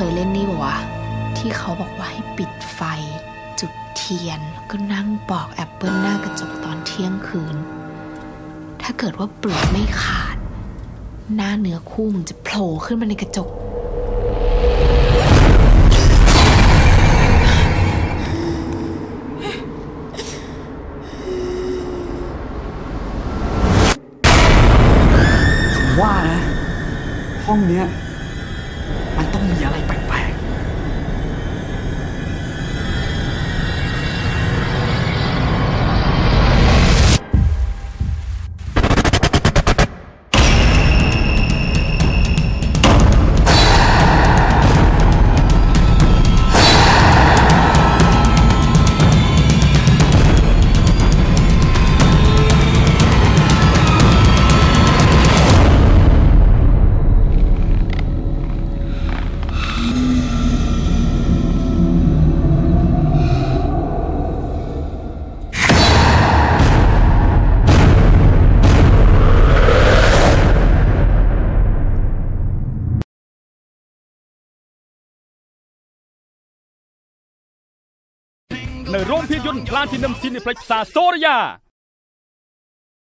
ยเล่นนี่วะที่เขาบอกว่าให้ปิดไฟจุดเทียนก็นั่งปอกแอปเปิลหน้ากระจกตอนเที่ยงคืนถ้าเกิดว่าเปลือกไม่ขาดหน้าเนื้อคู่มึงจะโผล่ขึ้นมาในกระจกว่านะห้องเนี้ยมันต้องมีอะไรแปลกในโรงภาพยนตร์พลาทินัมซินิเพล็กซ์โซรยา